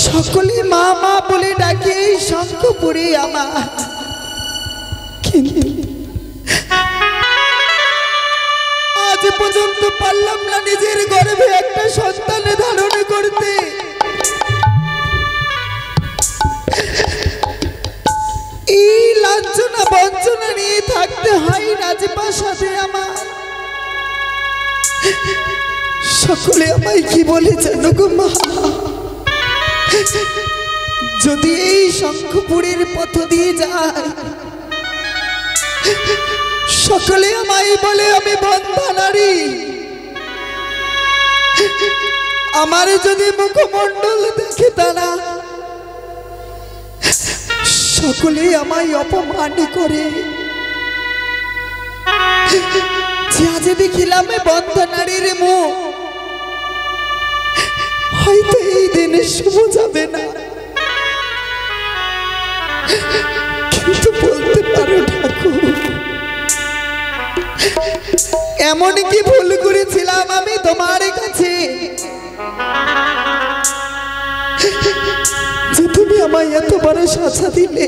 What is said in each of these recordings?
সকলে মা মা বলে ডাকে শঙ্খপুরে আমার, কিন্তু আজ পর্যন্ত পারলাম না নিজের গর্ভে একটা সন্তান ধারণ করতে। এই লাঞ্ছনা বঞ্চনা নিয়ে থাকতে হয় রাজপ্রাসাদে আমার। সকলে আমায় কি বলে জানো গো মা, যদি এই শঙ্খপুরের পথ দিয়ে যায় সকলে আমায় বলে আমি বন্ধা নারী। আমার যদি মুখমণ্ডল দেখে তারা সকলে আমায় অপমান করে, যে আজ দেখিলাম বন্ধা নারীর মুখ, হয়তো এই দিনে শুভ যাবে না, কিন্তু বলতে পারো ঠাকুর এমন কি ভুল করেছিলাম আমি তোমার কাছে যে তুমি আমায় এত বড় সাজা দিলে?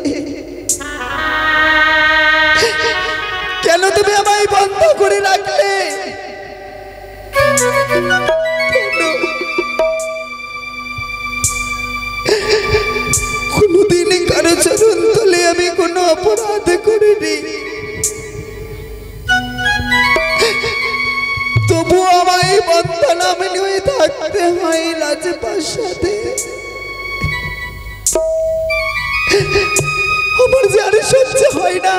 কেন তুমি আমায় বন্ধ করে রাখলে? কোনদিন কারো চরণ তলে আমি কোনো অপরাধ করিনি, তবু আমায় বন্ধনা মেনে থাকতে হয় রাজপ্রাসাদে। আমার যে আর সহ্য হয় না,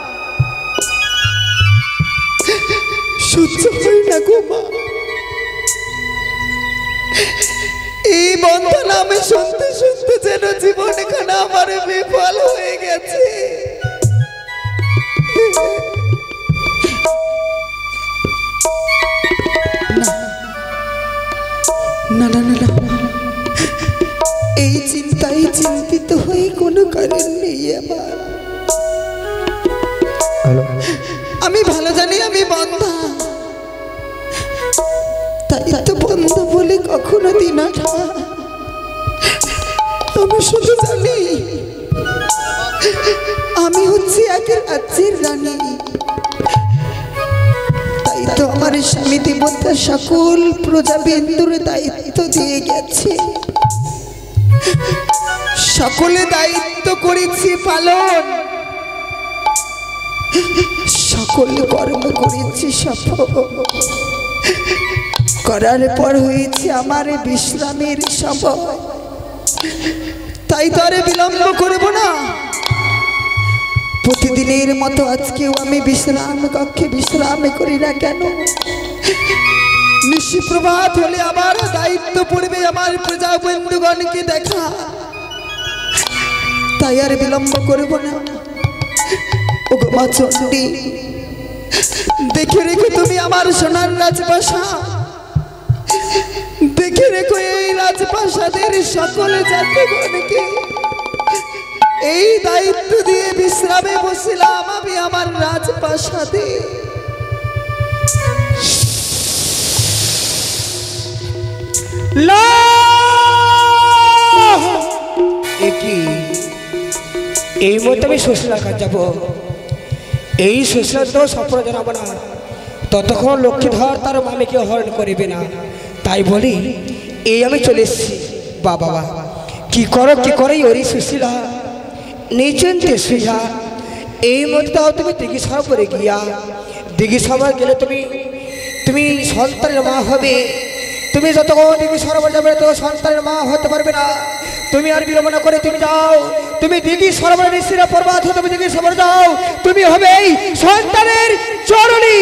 সহ্য হয় না গো মা। এই বন্ধনা আমি শুনতে শুনতে যেন জীবনখানা আমার বিফল হয়ে গেছে। না না না না, এই চিন্তায় চিন্তিত হয়ে কোনো কারণ নেই আমার। আমি ভালো জানি আমি বন্ধা, তাই তো বন্ধা বলে কখনো দিন আমি শুধু জানি আমি হচ্ছি এক রাজ্যের রানী। তাই তো আমার স্বামী দেবতা সকল প্রজাবিন্দুর দায়িত্ব দিয়ে গেছে, সকলে দায়িত্ব করেছি পালন, সকল কর্ম করেছি সফল করার পর হয়েছে আমার বিশ্রামের সময়। তাই তো আর বিলম্ব করব না, প্রতিদিনের মতো আজকেও আমি বিশ্রাম কক্ষে বিশ্রাম করি না কেন? নিশি প্রভাত হলে আমার দায়িত্ব পড়বে আমার প্রজা বন্ধুগণকে দেখা, তাই আর বিলম্ব করব না। ও গো মা চণ্ডী, দেখে রেখো তুমি আমার সোনার রাজপ্রাসাদ, দেখে রেখো এই রাজপ্রাসাদের সকল জাতিগণকে। এই দায়িত্ব দিয়ে বিশ্রামে বসিলাম আমি আমার রাজপ্রাসাদে। এই মধ্যে আমি শ্বশুরার কাছে যাবো, এই শ্বশুর তো স্বপ্ন জানাবো না, ততক্ষণ লক্ষ্মীধর তার মামিকে হরণ করিবে না। তাই বলি এই আমি চলে এসেছি। বাবা কি করো ওরি সুশীলা নিচেনতে শুইয়া, এই মধ্যে তাও তুমি দিঘি সভা করে গিয়া, দিঘি সভা গেলে তুমি সন্তানের মা হবে। তুমি যতক্ষণ দিঘি সরোবর যাবে তো সন্তানের মা হতে পারবে না। তুমি আর বিলম্ব করে তুমি যাও, তুমি দিঘি সরোবরে নিশ্চিরা পর্বত, তুমি দিঘি সরোবর যাও, তুমি হবে এই সন্তানের চরণী।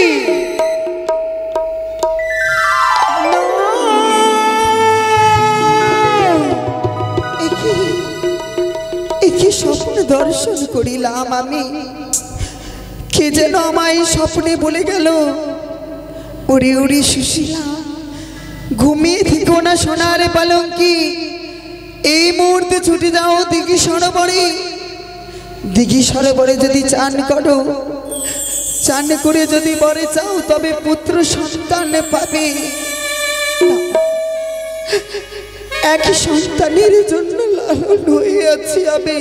কি স্বপ্ন দর্শন করিলাম আমি, কে যেন আমায় স্বপ্নে বলে গেল, ওরে ওরে সুশীলা ঘুমিয়ে থেকো না সোনার পালঙ্কি, এই মুহূর্তে ছুটে যাও দিঘি সরোবরে। দিঘি সরোবরে যদি চান করো, চান করে যদি বরে চাও তবে পুত্র সন্তান পাবে। এক সন্তানের জন্য লালন হয়ে আছি আমি।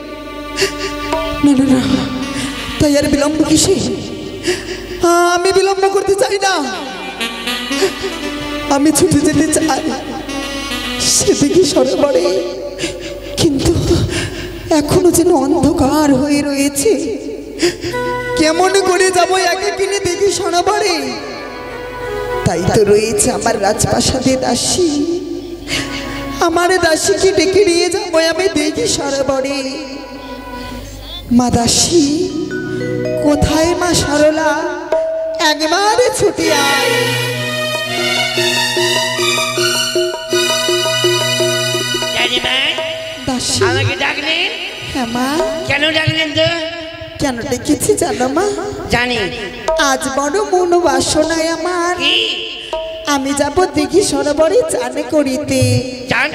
না না না, তাই আর বিলম্ব কিসে? আমি বিলম্ব করতে চাই না, আমি ছুটে যেতে চাই সেদিকে সরোবরে, কিন্তু এখনো যেন অন্ধকার হয়ে রয়েছে। কেমন করে যাবো একাকিনী দেখি সরোবরে? তাই তো রয়েছে আমার রাজপ্রাসাদে দাসী, আমার দাসীকে ডেকে নিয়ে যাবো আমি দেখি সরোবরে। মা দাসী কোথায়? মা সরলা, একবার ছুটে আয়। দাসী আমাকে ডাকলেন? হ্যাঁ মা। কেন ডাকলেন তো? কেন ডেকেছি জানো মা? জানি। আজ বড় মন বাসনায় আমার, কি? আমি যাব দেখি সরোবরে চান করিতে। জান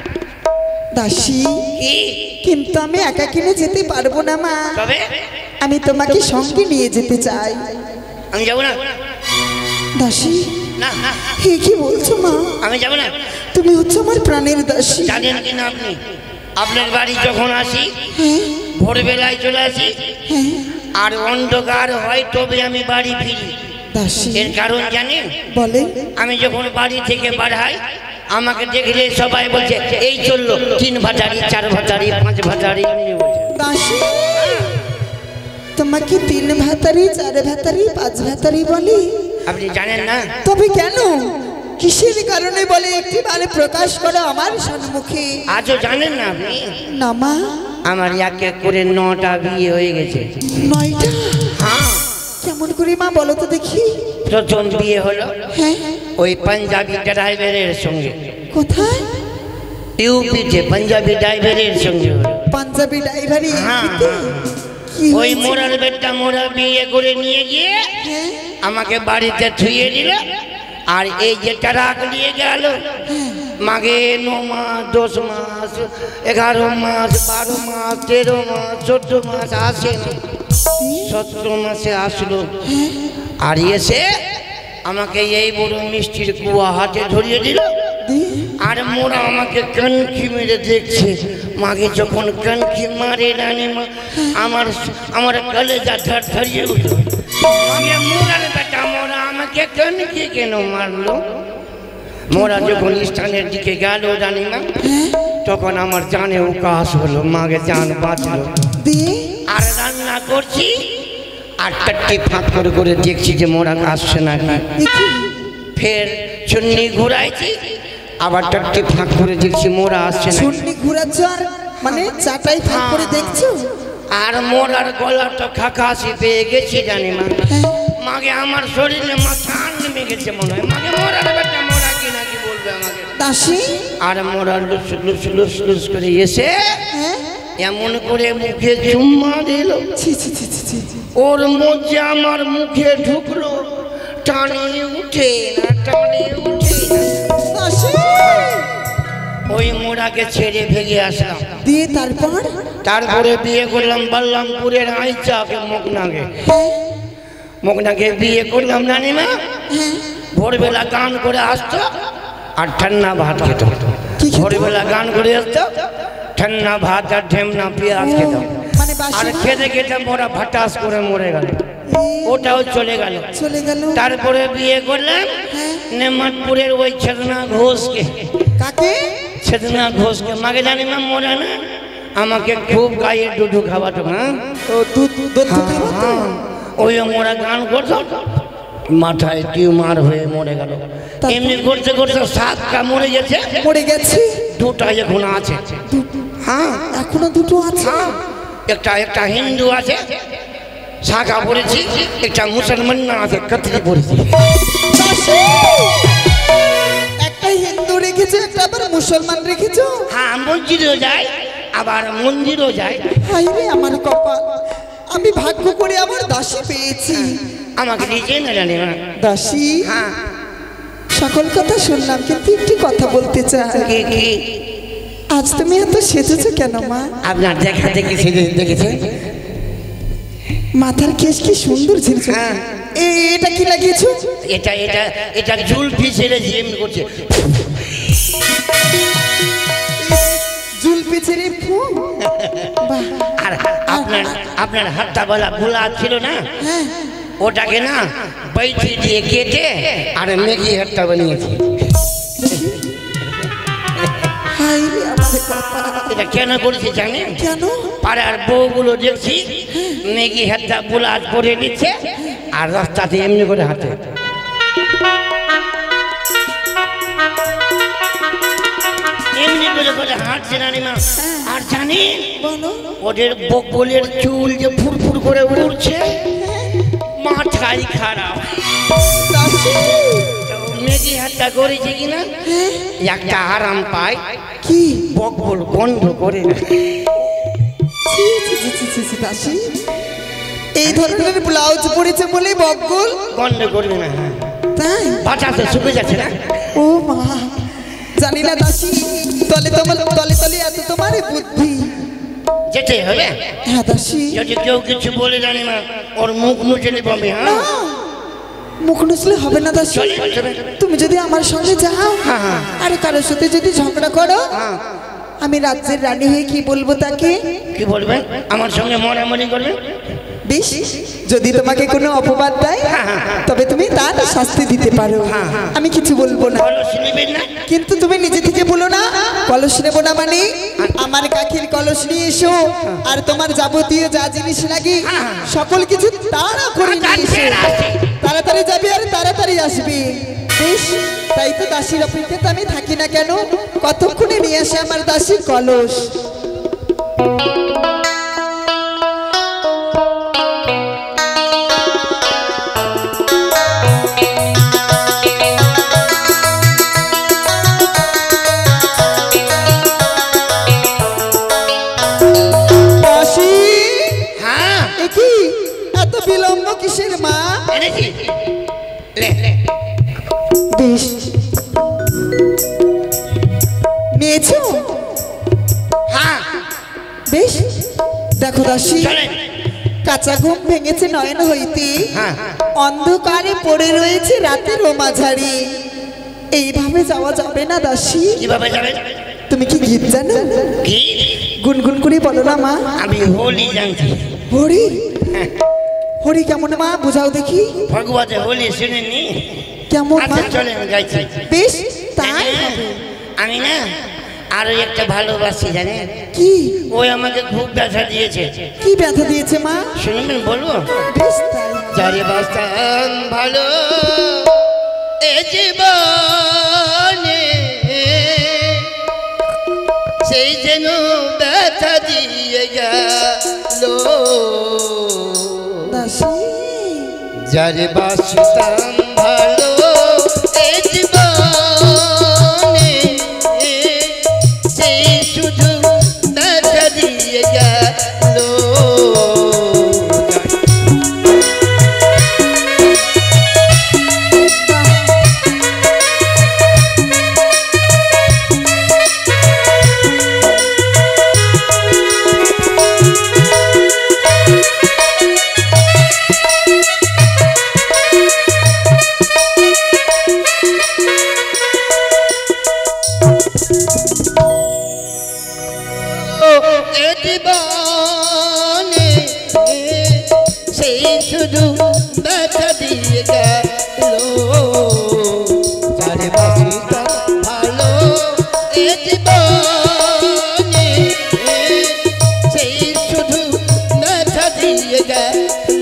দাসী কি? কিন্তু আমি একাকিনে যেতে পারবো না মা, তবে আমি তোমাকে সঙ্গে নিয়ে যেতে চাই। আমি যাবো না। দাসী না না, হে কি বলছো মা? আমি যাবো না। তুমি হচ্ছে আমার প্রাণের দাসী। জানেন কিনা আপনি, আপনার বাড়ি যখন আসি হ্যাঁ ভোরবেলায় চলে আসি, হ্যাঁ আর অন্ধকার হয় তবে আমি বাড়ি ফিরি। দাসী এর কারণ জানেন? বলেন। আমি যখন বাড়ি থেকে বাড়াই আমাকে দেখলে সবাই বলছে এই চললো 3 ভাটারি 4 ভাটারি 5 ভাটারি। দাসী তোমাকে 3 ভাতারি 4 ভাতারি 5 ভাতারি বলে? আপনি জানেন না? তবে কেন, কিসের কারণে বলে একটিবারে প্রকাশ করো আমার সম্মুখে। আজও জানেন না আপনি? না মা। আমার এক এক করে 9টা বিয়ে হয়ে গেছে। 9টা? হ্যাঁ। কেমন করে মা বলো তো দেখি। প্রথম বিয়ে হলো হ্যাঁ ওই পাঞ্জাবি ড্রাইভারের সঙ্গে। কোথায়? ইউপিতে পাঞ্জাবি ড্রাইভারের সঙ্গে হলো। পাঞ্জাবি ড্রাইভারি? হ্যাঁ। কি ওই হয়েছে? মোড়ার বেটা মোড়া বিয়ে করে নিয়ে গিয়ে হ্যাঁ আমাকে বাড়িতে থুয়ে দিল। আর এই যে ট্রাক নিয়ে গেল মাগে 9 মাস 10 মাস 11 মাস 12 মাস 13 মাস 14 মাস আসে না, 17 মাসে আসলো। আর এসে আমাকে এই বড় মিষ্টির কুয়া হাতে ধরিয়ে দিল। আর মোরা আমাকে কানকি মেরে দেখছে। মাকে যখন কানকি মারে রানীমা আমার কলেজা ধরিয়ে উঠল। মাকে মোরার বেটা মোরা আমাকে কানকি কেন মারলো? মোরা যখন স্থানের দিকে গেল রানীমা, তখন আমার জানে উকাশ হলো, মাকে জান বাঁচলো। আর রান্না করছি আর টাট্টি ফাঁক করে করে দেখছি যে মোরা আসছে না। ফের চুন্নি ঘুরাইছি, আবার টাট্টি ফাঁক করে দেখছি মোরা আসছে না। চুন্নি ঘুরাচ্ছ আর মানে চাটাই ফাঁক করে দেখছো? আর মোরার গলা তো খাকাশি পেয়ে গেছি রানীমা। মাকে আমার শরীরে মাথা নেমে গেছে মনে হয়। মাকে মোরার বেটা মোরা কি নাকি বলবে আমাকে। দাসী আর মোরা লুস লুস লুস লুস করে এসে হ্যাঁ এমন করে মুখে চুম্মা দিল। ছি ছি ছি ছি ছি। ওর মধ্যে আমার মুখে ঢুকলো, টানে উঠে না টানে উঠে না। দাসী ওই মোড়াকে ছেড়ে ভেগে আসলাম। দিয়ে তারপর? তারপরে বিয়ে করলাম বল্লামপুরের আইচাকে মুখনাকে। মুখনাকে বিয়ে করলাম রানীমা। ভোরবেলা গান করে আসতো আর ঠান্ডা ভাত খেত। কি খেত? ভোরবেলা গান করে আসতো, ঠান্ডা ভাত আর ঢেমনা পেঁয়াজ খেত। মানে বাসি আর খেতে খেতে মোরা ভাটাস করে মরে গেল, ওটাও চলে গেল। চলে গেল। তারপরে বিয়ে করলাম নেমাতপুরের ওই ছেদনা ঘোষকে। কাকে? ছেদনা ঘোষকে। মাকে জানি না মোরা না আমাকে খুব গায়ে দুধু খাওয়াতো। হ্যাঁ ও দুধ দুধ খাওয়াতো? ওই মোরা গান করতো, মাথায় টিউমার হয়ে মরে গেল। এমনি করতে করতে 7টা মরে গেছে। মরে গেছে? 2টা এখন আছে। হ্যাঁ এখনো 2টো আছে? একটা হিন্দু আছে শাখা পড়েছি, একটা মুসলমান না আছে কতরি পড়েছি। একটা হিন্দু রেখেছো, একটা আবার মুসলমান রেখেছো? হ্যাঁ মসজিদেও যায় আবার মন্দিরও যায়। হাই রে আমার কপাল, আমি ভাগ্য করে আমার দাসী পেয়েছি। আমাকে দিয়েছে না জানি না। দাসী হ্যাঁ সকল কথা শুনলাম, কিন্তু একটি কথা বলতে চাই। কি কি? আজ তুমি এত সেজেছো কেন মা? আপনার দেখা দেখি দেখেছে মাথার কেশ কি সুন্দর ঝিলছে। হ্যাঁ। এটা কি লাগিয়েছো? এটা এটা এটা জুলফি ছেড়ে জিম করছে। জুলপি আপনার হাতটা বলা গুলা ছিল না, হ্যাঁ ওটাকে না বৈঠি দিয়ে কেটে আর মেঘি হাতটা বানিয়েছি। হাই রে আমার কপাল। এটা কেন করেছি জানেন? কেন? পাড়ার বউগুলো দেখছি মেঘি হাতটা বুলাট করে নিচ্ছে আর রাস্তাতে এমনি করে হাঁটে। এমনি করে করে হাঁটছে রানীমা। আর জানেন বলো। ওদের বকবলের চুল যে ফুরফুর করে উড়ছে, মাথাই খারাপ। দাসী মেঘি হাতটা করেছে কিনা একটা আরাম পায়, কি? বকবল বন্ধ করে না। ছি, ছি, ছি, ছি, ছি, ছি, দাসী এই ধরনের ব্লাউজ পরেছে বলে বকগুল বন্ধ করবে না। হ্যাঁ তাই? বাঁচাতে শুকে যাচ্ছে না। ও মা, জানি না দাসী, তলে তলে এত তোমার বুদ্ধি। যেতে হবে। হ্যাঁ দাসী। যদি কেউ কিছু বলে জানি না ওর মুখ নুচেলে পাবে। না, হ্যাঁ মুখ নুচলে হবে না দাসী। চলে, চলে। তুমি যদি আমার সঙ্গে যাও হ্যাঁ, হ্যাঁ। আর কারোর সাথে যদি ঝগড়া করো, হ্যাঁ আমি রাজ্যের রানী হয়ে কি বলবো তাকে? কি বলবেন? আমার সঙ্গে মরামরি করবেন? বেশ, যদি তোমাকে কোনো অপবাদ দেয় তবে তুমি তার শাস্তি দিতে পারো, আমি কিছু বলবো না। কলস নেবেন না? কিন্তু তুমি নিজে থেকে বলো না কলস নেবো না, মানে আমার কাকির কলস নিয়ে এসো আর তোমার যাবতীয় যা জিনিস লাগে সকল কিছু তাড়া করে নিয়ে এসো। তাড়াতাড়ি যাবে আর তাড়াতাড়ি আসবে। বেশ, তাই তো দাসীর অপেক্ষাতে আমি থাকি না কেন, কতক্ষণে নিয়ে আসে আমার দাসী কলস। হ্যাঁ কি এত বিলম্ব কিসের মা? এনেছি। লে লে বেশ, নিয়েছো? হ্যাঁ বেশ, দেখো দাসী, চলেন। কাঁচা ঘুম ভেঙেছে নয়ন হইতে, হ্যাঁ অন্ধকারে পড়ে রয়েছে রাতের মাঝারি। এইভাবে যাওয়া যাবে না দাসী। কিভাবে যাবেন? তুমি কি গীত জানো? কি? গুনগুন করে বলো না মা। আমি হোলি জানছি। হরি? হরি কেমন মা, বোঝাও দেখি। ভগবতে হোলি শুনেননি? কেমন মা? আচ্ছা চলেন গাইছি। বেশ, তাই হবে। আমি না আরো একটা ভালোবাসি জানেন? কি? ওই আমাকে খুব ব্যথা দিয়েছে। কি ব্যথা দিয়েছে মা? শুনবেন বলবো? বেশ তাই। যারে বাস্তান ভালো এ জীবনে সেই যেন ব্যথা দিয়ে গেল। দাসী যারে বাস্তান ভালো এ জীবনে সেই শুধু ব্যথা দিয়ে গেল। এ জীবনে সেই শুধু ব্যথা দিয়ে গেল। যারে বাসিতা ভালো এ জীবনে সেই শুধু ব্যথা দিয়ে গেল।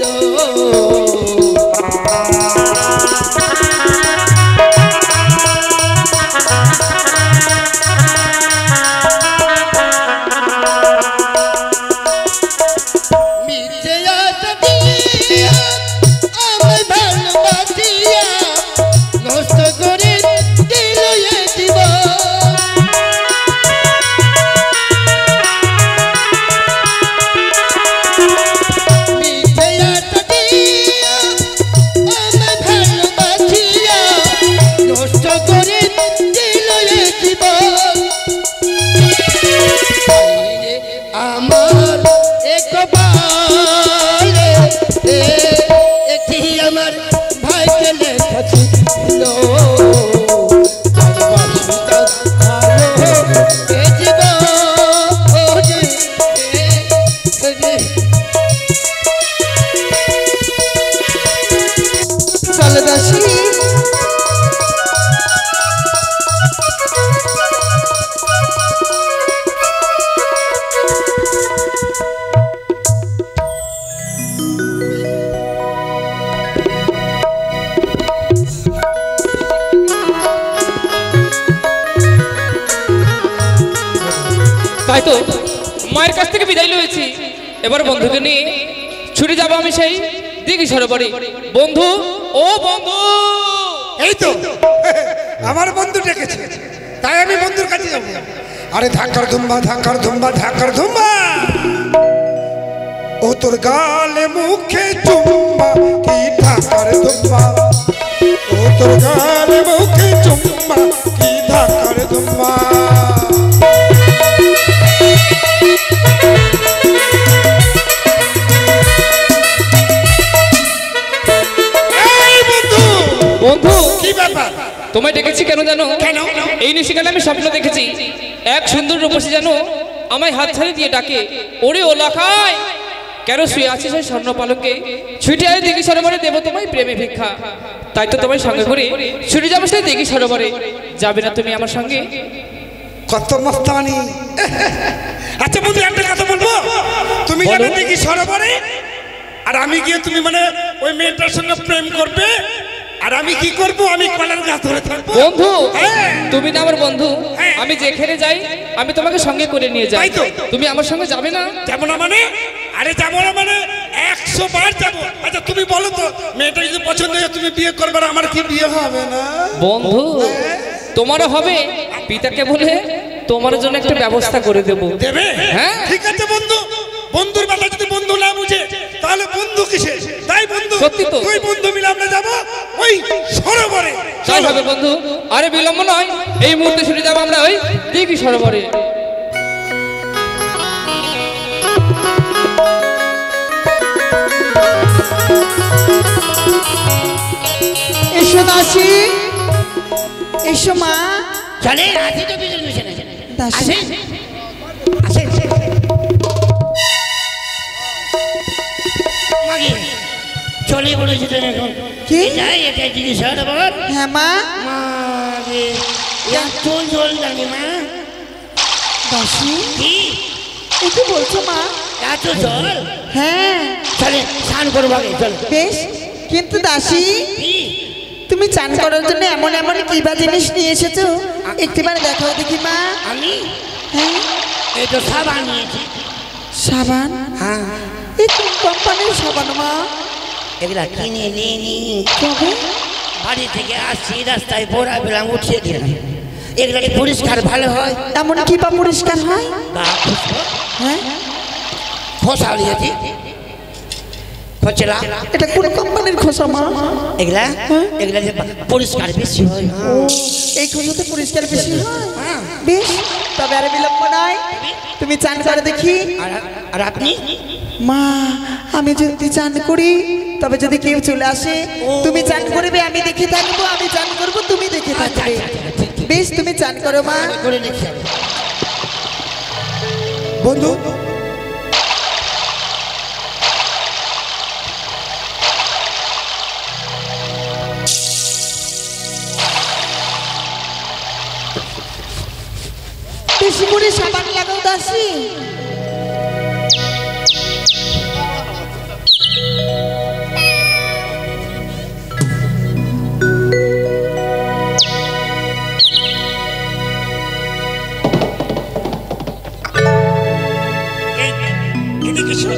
মিথ্যে আশা দিয়া আমায় ভালোবাসিয়া নষ্ট করে দিল এ জীবন। মিথ্যে আশা দিয়া আমায় ভালোবাসিয়া নষ্ট করে দিল এ জীবন। আমার একবারে একটি আমার ভাইকে লেখা ছিল। তাই তো মায়ের কাছ থেকে বিদায় লয়েছি, এবার বন্ধুকে নিয়ে ছুটে যাবো আমি সেই দিঘি সরোবরে। বন্ধু, ও বন্ধু! এই তো আমার বন্ধু ডেকেছে, তাই আমি বন্ধুর কাছে যাবো। আরে ধাক্কার ধুম্বা ধাক্কার ধুম্বা ধাক্কার ধুম্বা, ও তোর গালে মুখে চুম্বা কি ধাক্কার ধুম্বা, ও তোর গালে মুখে চুম্বা কি ধাক্কার ধুম্বা। বন্ধু, কি ব্যাপার? তোমায় ডেকেছি কেন জানো? কেন? এই নিশিকালে আমি স্বপ্ন দেখেছি এক সুন্দর রূপসী জানো আমায় হাত ছাড়ি দিয়ে ডাকে, ওরে ও লাখাই কেন শুয়ে আছিস সেই স্বর্ণ পালকে, ছুটে আয় দিঘি সরোবরে দেবো তোমায় প্রেমে ভিক্ষা। তাই তো তোমায় সঙ্গে করে ছুটে যাবো সেই দিঘি সরোবরে, যাবে না তুমি আমার সঙ্গে? কত মস্তানি। আচ্ছা বন্ধু, একটা কথা বলবো, তুমি যাবে দিঘি সরোবরে আর আমি গিয়ে তুমি মানে ওই মেয়েটার সঙ্গে প্রেম করবে, আর আমি কি করব? আমি কলার গাছ ধরে থাকবো। বন্ধু, তুমি না আমার বন্ধু, আমি যেখানে যাই আমি তোমাকে সঙ্গে করে নিয়ে যাই, তুমি আমার সঙ্গে যাবে না? যাবো না মানে? আরে যাবো না মানে 100 বার যাবো। আচ্ছা তুমি বলো তো, মেয়েটা যদি পছন্দ হয় তুমি বিয়ে করবে, আর আমার কি বিয়ে হবে না? বন্ধু, তোমারও হবে, পিতাকে বলে তোমার জন্য একটা ব্যবস্থা করে দেবো। দেবে? হ্যাঁ ঠিক আছে বন্ধু, বন্ধুর বেলা যদি বন্ধু না বুঝে তাহলে বন্ধু কিসে? তাই বন্ধু, সত্যি তো। তুই বন্ধু মিলে আমরা যাবো ওই সরোবরে। তাই হবে বন্ধু, আরে বিলম্ব নয়, এই মুহূর্তে ছুটে যাবো আমরা ওই দিঘি সরোবরে। এসো দাসী, এসো মা। চলে আসি তো বিজন মিশনে দাসী, আসে মাগি চলে পড়েছি তো এখন। কি? যাই এটা জিনিস সরোবর। হ্যাঁ মা। মাগে এত জল লাগে মা। দাসী, কি এ কি বলছো মা? এত জল? হ্যাঁ চলে স্নান করবো আগে, চল। বেশ, কিন্তু দাসী কি? তুমি চান করার জন্য এমন এমন কিবা জিনিস নিয়ে এসেছো, একটিবার দেখাও দেখি মা। আমি হ্যাঁ, এই তো সাবান নিয়েছি। সাবান? হ্যাঁ, এই কোন কোম্পানির সাবান মা? এগুলা কিনে নিয়ে নি তবে বাড়ি থেকে আসছি, রাস্তায় বোরা বেলাম উঠিয়ে দিলাম। এগুলা কি পরিষ্কার ভালো হয়? এমন কিবা পরিষ্কার হয়? গা খুশবো হ্যাঁ, খোসা নিয়েছি, খোঁচলা। এটা কোন কোম্পানির খোসা মা? এগুলা এগুলা যে পরিষ্কার বেশি হয়। ও, এই খোসাতে পরিষ্কার বেশি হয়? হ্যাঁ। বেশ, তবে আর বিলম্ব নয়, তুমি চান করে দেখি। আর আপনি? মা, আমি যদি চান করি তবে যদি কেউ চলে আসে, তুমি চান করবে আমি দেখে থাকবো, আমি চান করবো তুমি দেখে থাকবে। বেশ, তুমি চান করো মা। করে দেখি বন্ধু, বেশি করে সাবান লাগাও দাসী। এদিকে শোন।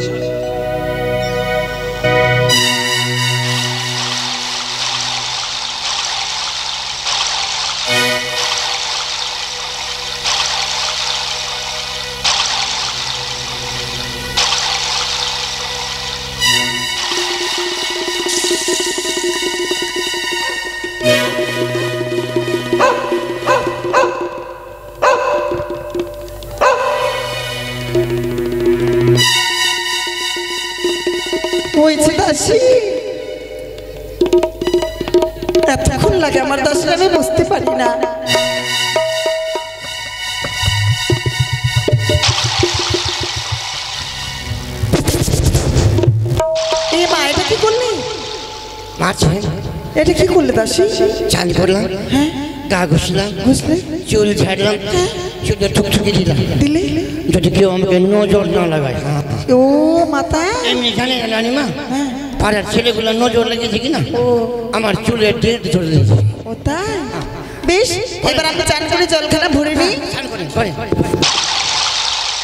হয়েছে দাসী, এতক্ষণ লাগে আমার দাসী, আমি বুঝতে পারি না। এ মা, এটা কি করলি? মারছেন? এটা কি করলে দাসী? চান করলাম, হ্যাঁ, গা ঘুষলাম, বুঝলে? চুল ছাড়লাম, শুধু ঠুকঠুকি দিলাম, দিলে? যদি কেউ আমাকে নজর না লাগায়। ও মাতা, এমনি জানে না রানিমা, পাড়ার ছেলেগুলো নজর লেগেছে কিনা আমার চুলের ডেট ধরে দিয়েছে। ও তাই? বেশ, এবার আমি চান করে জলখানা ভরে নিই। চান করেন, করেন।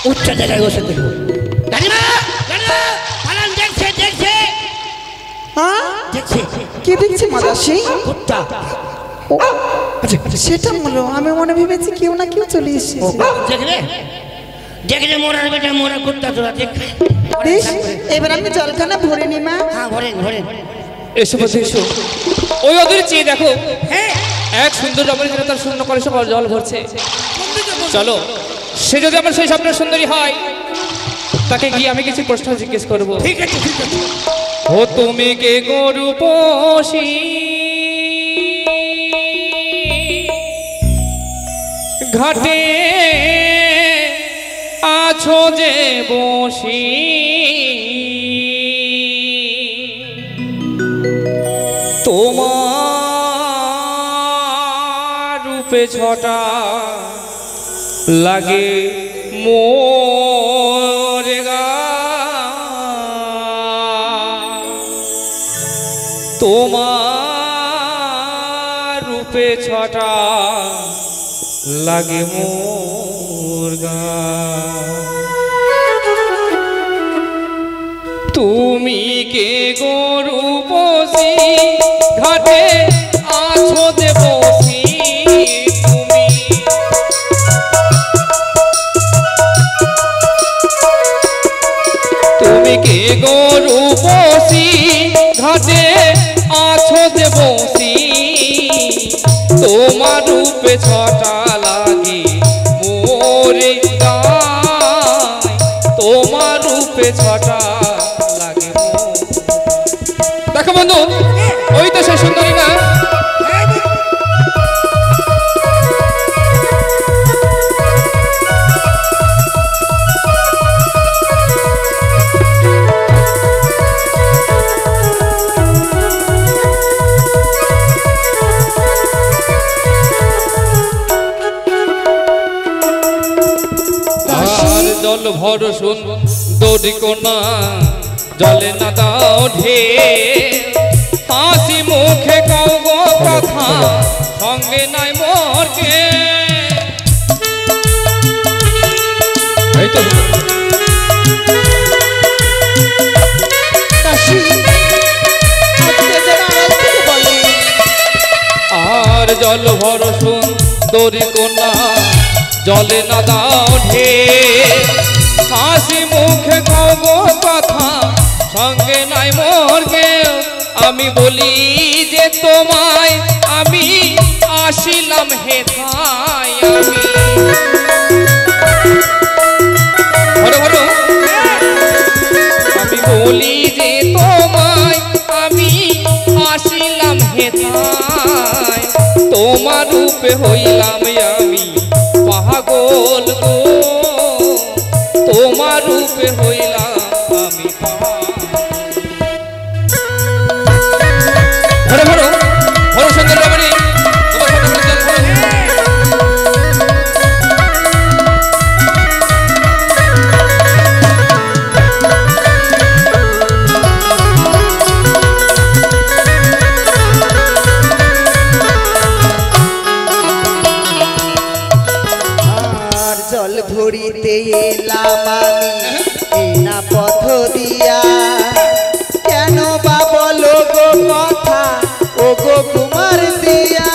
উচ্চ জায়গায় বসে দেখবো। রানীমা, রানীমা, পালান দেখছে, দেখছে, হ্যাঁ দেখছে। কে দেখছে মাদাসি? কুত্তা। সেটা বলো, আমি মনে ভেবেছি কেউ না কেউ চলে এসেছে। দেখলে, দেখলে মোরার বেটা মোরা কুত্তা তোরা দেখ। বেশ, এবার আমি জলখানা ভরে নি মা। হ্যাঁ ভরেন ভরেন। এসো বলছি এসো। ওই ওদের চেয়ে দেখো, এক সুন্দর রমণী যেন তার শূন্য কলসে জল ভরছে। চলো, সে যদি আমার সেই স্বপ্নের সুন্দরী হয়, তাকে গিয়ে আমি কিছু প্রশ্ন জিজ্ঞেস করবো। ঠিক আছে, ঠিক আছে। ও তুমি কে গরু পোষি, ঘাটে আছো যে বসি, তোমার রূপে ছটা লাগে মোরে গা, তোমার রূপে ছটা লাগে মোর গা, তুমি কে গরু পোষি, ঘাটে আছো যে বসি, তুমি কে গরু পোষি, ঘাটে আছো যে বসি, তোমার রূপে ছটা লাগে মোরে গায়, তোমার রূপে ছটা লাগে মোর। দেখো বন্ধু, ওই তো সে সুন্দরী না? জল ভর সুন্দরী কোনা, জলে না দাও ঢে, হাসি মুখে কও গো কথা, সঙ্গে নাই মোর কে। এই তো দাসী, আজকে যেন আড়াল থেকে বলে। আর জল ভর সুন্দরী কোনা, জলে না দাও ঢে, হাসি মুখে কও গো কথা, সঙ্গে নাই মোর কেউ। আমি বলি যে তোমায় আমি আসিলাম হেথায়, আমি বলো বলো, আমি বলি যে তোমায় আমি আসিলাম হেথায়, তোমার রূপে হইলাম আমি পাগল গো, তোমার রূপে হইলাম আমি পাগল। ভরো ভরো ভরো সুন্দর রমণী, তোমার সাথে করে জল ভরো। আর জল ভরিতে এলাম আমি এই না পথ দিয়া, কেন বা বলো গো কথা ও গো কুমার দিয়া।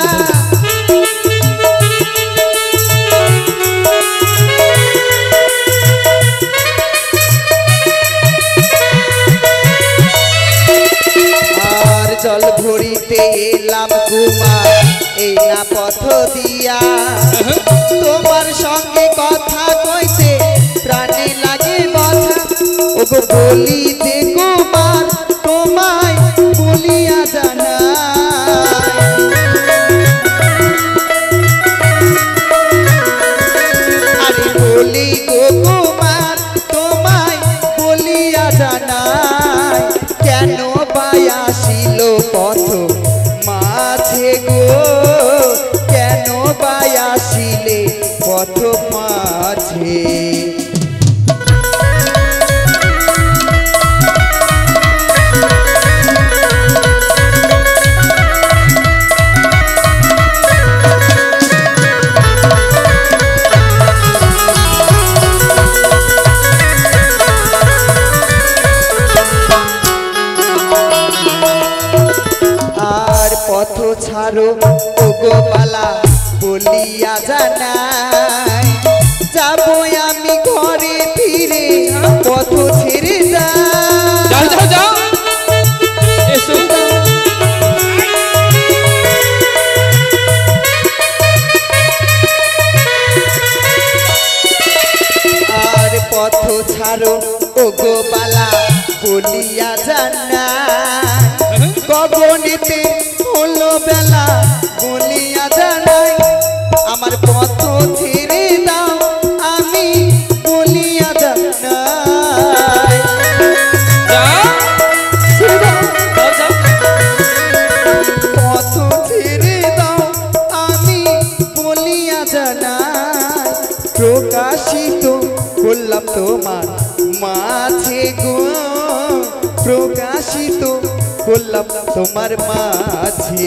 আর জল ভরিতে এলাম কুমার এই না পথ দিয়া, তোমার সঙ্গে কথা কইতে প্রাণে লাগে কথা, ওগো বলিতে কুমার তোমায় বলিয়া জানাই। আরে বলি গো কুমার তোমায় বলিয়া জানাই, কেন বাই আসিল পথ মাঝে গো, কেন বাই আসিলে পথ মাঝে। ছাড়ো ও গোপালা বলিয়া জানাই যাবো আমি ঘরে ফিরে পথ ছেড়ে যাও যাও যাও এসো আর পথ ছাড়ো ও গোপালা বলিয়া জানাই গগনেতে হলো বেলা বলিয়া জানাই আমার পথ ছেড়ে দাও আমি বলিয়া জানাই পথ ছেড়ে দাও আমি বলিয়া জানাই প্রকাশিত করলাম তোমার মাঝে গো প্রকাশিত করলাম তোমার মাঝে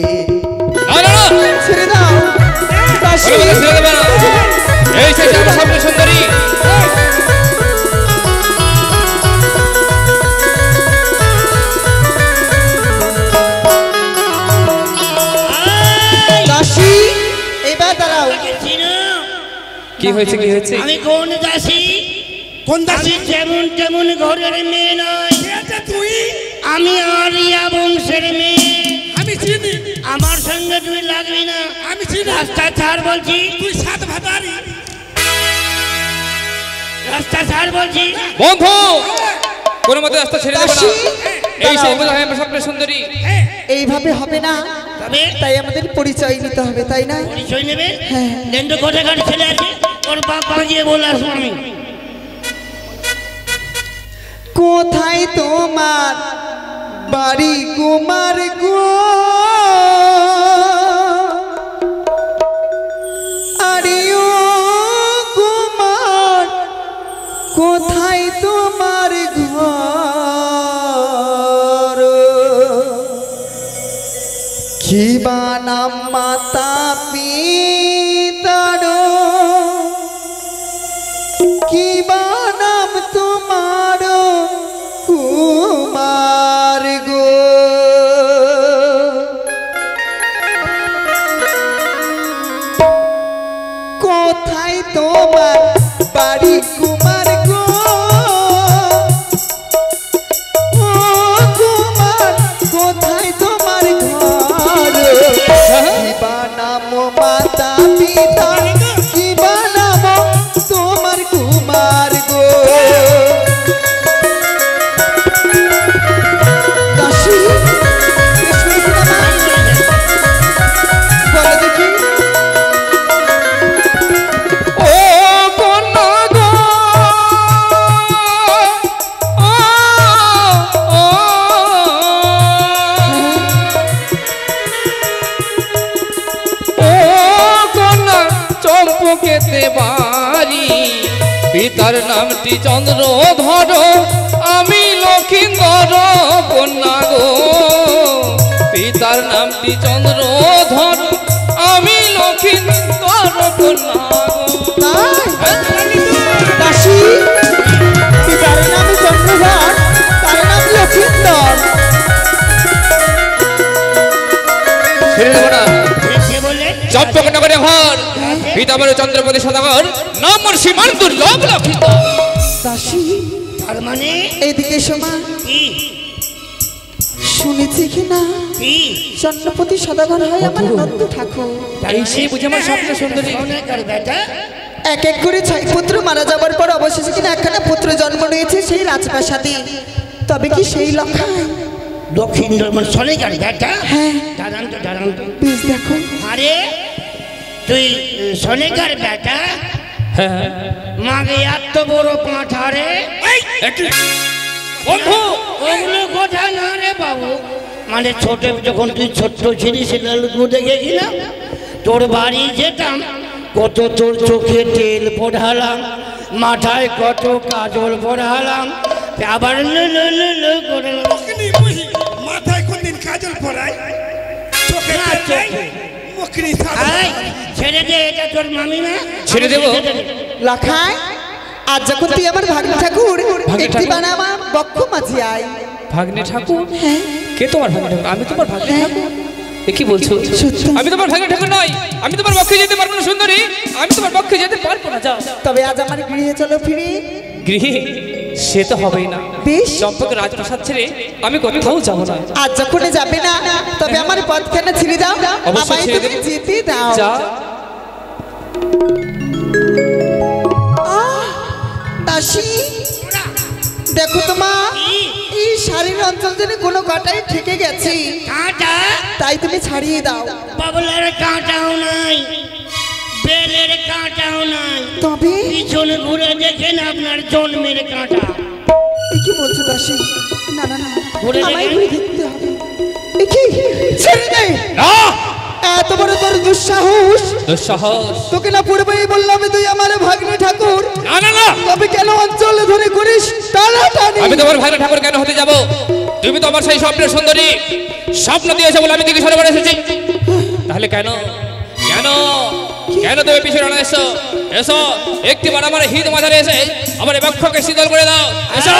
ছেড়ে দাও দাসী এই সেই স্বপ্ন সুন্দরী দাসী এবার দাঁড়াও কি হয়েছে কি হয়েছে আমি কোন দাসী কোন দাসী আমি যেমন তেমন ঘরের মেয়ে নয় এটা তুই আমি আরিয়া বংশের মেয়ে আমি চিনি আমার সঙ্গে তুই লাগবি না আমি চিনি রাস্তা ছাড় বলছি তুই সাত ভাতারি রাস্তা ছাড় বলছি বন্ধু কোন মতে রাস্তা ছেড়ে দেব না দাসী এই সেই বোধ হয় আমার স্বপ্ন সুন্দরী এইভাবে হবে না তবে তাই আমাদের পরিচয় নিতে হবে তাই না পরিচয় নেবে হ্যাঁ। লেন্ডো কোথাকার ছেলে আছে ওর বাবা গিয়ে বলে আসবো আমি কোথায় তোমার বাড়ি কুমার গো আরে ও কুমার কোথায় তোমার ঘর কি বা নাম মাতা পিতার কি বা নাম তোমার কুমার গো কোথায় তোমার বাড়ি কুমার গো ও কুমার কোথায় তোমার ঘর কি বা নাম মাতা পিতা কি বা নাম তোমার কুমার গো দাসী বলো দেখি ও কন্যা গো ও কন্যা চম্পকেতে বাড়ি পিতার নামটি চন্দ্রধর আমি লক্ষিন্দর কন্যা গো পিতার নামটি চন্দ্রধর আমি লক্ষিন্দর কন্যা গো দাসী পিতার নাম চন্দ্রধর তার নাম লক্ষিন্দর ছেড়ে দেবো না সে বললে চম্পকনগরে ঘর পিতামর চন্দ্রপতি সদাগর নাম মোর সীমান দুর্লভ লক্ষিন্দর দাসী তার মানে এইদিকে শোনা কি শুনেছি কি না কি চন্দ্রপতি সদাগর হয় আমার নন্দ ঠাকুর এই সেই বুঝে আমার স্বপ্ন সুন্দরী সোনাকার বেটা এক এক করে 6 পুত্র মারা যাবার পর অবশেষে কিনা একখানা পুত্র জন্ম নিয়েছে সেই রাজপ্রাসাদে তবে কি সেই লক্ষায় দক্ষিণ মানে সোনাকার বেটা হ্যাঁ দাঁড়ান তো দাঁড়ান তো বেশ দেখো আরে তুই সোনাকার বেটা হ্যাঁ মাগে এত বড় পাঁঠারে বন্ধু ওগুলো কথা না রে বাবু মানে ছোট যখন তুই ছোট্ট ছিলিস লালু দেখে গেলাম তোর বাড়ি যেতাম কত তোর চোখে তেল পড়ালাম মাথায় কত কাজল পড়ালাম আবার মুখনি মুহি মাথায় কোনদিন কাজল পরাই চোখে না, চোখে। মুখনি ছেড়ে দে এটা তোর মামিমা ছেড়ে দেবো? লখায় আজ যখন তুই আমার ভাগ্নে ঠাকুর ভাগ্নে একটি ঠাকুর? বানা আমার বক্ষ মাঝি আয় ভাগ্নে ঠাকুর হ্যাঁ কে তোমার ভাগ্নে ঠাকুর আমি তোমার ভাগ্নে ঠাকুর এ কি বলছো? সত্যি। আমি তোমার ভাগ্য ঠাকুর নই, আমি তোমার পক্ষে যেতে পারবো না সুন্দরী, আমি তোমার পক্ষে যেতে পারবো না। যাও। তবে আজ আমার গৃহে চলো ফিরে। গৃহে সে তো হবেই না, বেশ। চম্পকের রাজপ্রাসাদ ছেড়ে আমি কোথাও যাবো না। আজ যখন যাবে না, তবে আমার পথখানা ছেড়ে দাও, অবশ্যই আমায় ছেড়ে তুমি দেব। যেতে দাও। যা। দাসী, দেখো তো মা, এই শাড়ির অঞ্চল যেন কোনো কাটায় ঠেকে গেছে, কাঁটা তাই তুমি ছাড়িয়ে দাও। বাবলার কাঁটাও নাই, বেলের কাঁটাও নাই, তবে পিছনে ঘুরে দেখেন আপনার জন্মের কাঁটা। এ কি বলছো দাসী? না না না, ঘুরে আমায় দেখেন। ঘুরে দেখতে হবে। এ কি? ছেড়ে দে। এত বড় তোর দুঃসাহস! দুঃসাহস! তোকে না পূর্বেই বললাম তুই আমার ভাগ্নে ঠাকুর, না না না, তবে কেন অঞ্চল ধরে করিস টানাটানি? আমি তোমার ভাগ্য ঠাকুর কেন হতে যাব? তুমি তো আমার সেই স্বপ্নের সুন্দরী, স্বপ্ন দিয়েছো বলে আমি দিকে সরে এসেছি। তাহলে কেন কেন কেন তুমি পিছনে না এসো? এসো, একটিবার আমার হৃদ মাঝারে এসে আমার বক্ষকে শীতল করে দাও। এসো।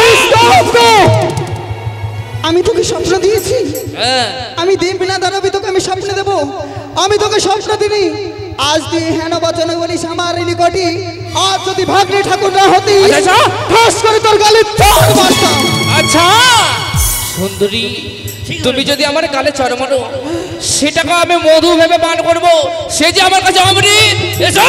আমি তোকে স্বপ্ন দিয়েছি, হ্যাঁ, আমি দেব না দানবী তোকে আমি স্বপ্ন দেব, আমি তোকে স্বপ্ন দিনি। আজ তুই হেন বচনে বলিস আমার নিকটে, আজ যদি ভাগ্নে ঠাকুর না হতি, আচ্ছা। ঠাস করে তোর গালে চড় মারতাম। আচ্ছা সুন্দরী, তুমি যদি আমার গালে চড় মারো, সেটাকে আমি মধু ভেবে পান করবো, সে যে আমার কাছে অমৃত। এসো।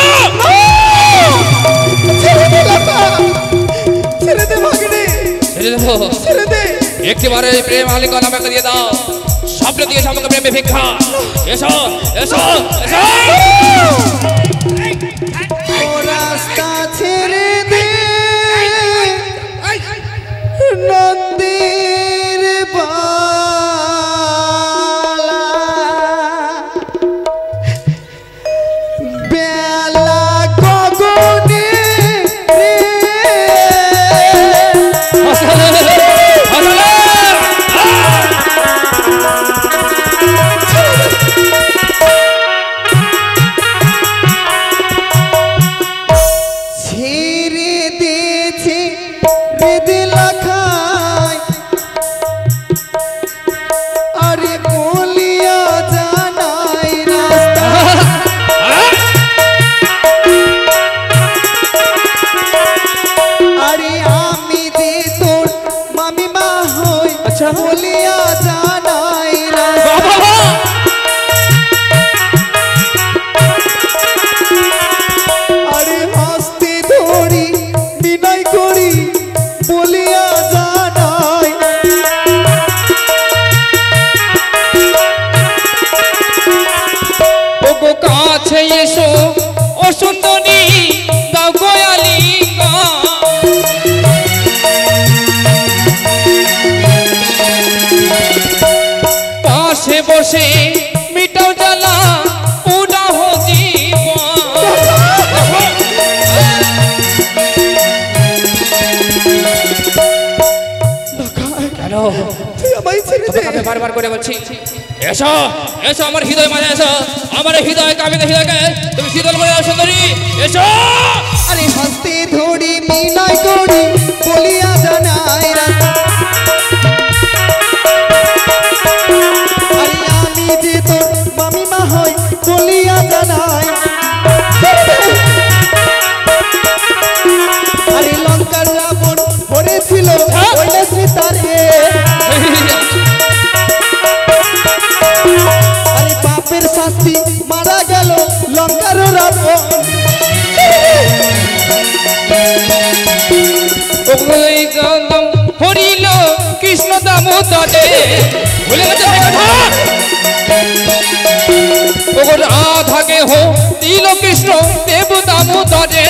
ছেড়ে দে লতা, ছেড়ে দে ভাগ্নে, ছেড়ে দেবো? ছেড়ে দে। একটিবার এই প্রেম আলিঙ্গন আমাকে দিয়ে দাও, স্বপ্ন দিয়ে আমাকে প্রেমে ভিক্ষা। এসো এসো এসো। ও রাস্তা ছেড়ে দে, নদীর বালা, বেলা গগনে রে। ছেড়ে দিয়েছে হৃদয় লাখায়, আরে বলিয়া জানাই রাস্তা। আরে আমি যে তোর মামিমা হই, আচ্ছা। বলিয়া জানাই রাস্তা। আরে হস্তে ধরি বিনয় করি, বলিয়া জানাই। ওগো কাছে এসো ও সুন্দরী, দাও গোয়ালি পাশে বসে মিটাও জ্বালা, উড়াও কেন? তুই আমায় ছেড়ে দে। তোমাকে আমি বারবার করে বলছি, এসো এসো আমার হৃদয় মাঝে এসো, আমার হৃদয় কামিতে হৃদয়কে তুমি শীতল করে দাও সুন্দরী। এসো। আরে হস্তে ধরি বিনয় করি, বলিয়া জানাই রাস্তা। আরে আমি যে তোর মামিমা হই, বলিয়া জানাই। আরে লঙ্কার রাবণ পড়েছিল ওইটা সীতারে, আরে পাপের শাস্তি মারা গেল লঙ্কার রাবণ। ওই গঙ্গম হরিল কৃষ্ণ দামোদরে, ভুলে গেছে সেই কথা? ওগো রাধাকে হো দিল কৃষ্ণ দেব দামোদরে।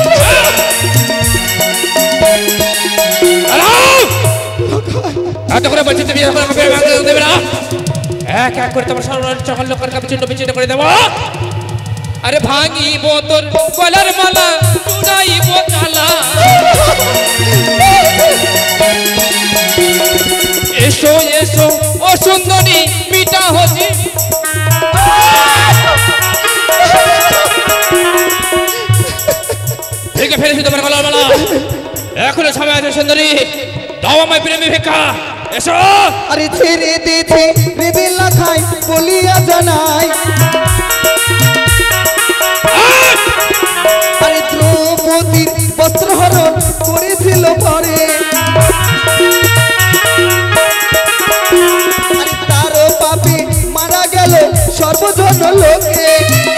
এত করে বলছি তুমি এখন আমাকে ভাঙতে দেবে না? এক এক করে তোমার সর্ব সকল লোকের কাছে বিচ্ছিন্ন বিচ্ছিন্ন করে দেবো। আরে ভাঙিব তোর গলার মালা, চুড়াইব চালা। এসো এসো ও সুন্দরী, মিটা হচ্ছে। ভেঙে ফেলেছি তোমার গলার মালা, এখনো সময় আছে সুন্দরী, দাও আমায় প্রেমী ভিক্ষা। এসো। আরে ছেড়ে দিয়েছে রেদে লাখাই বলিয়া জানাই। আরে দ্রৌপদীর বস্ত্রহরণ করেছিল পরে। আরে তারও পাপে মারা গেল সর্বজন লোকে।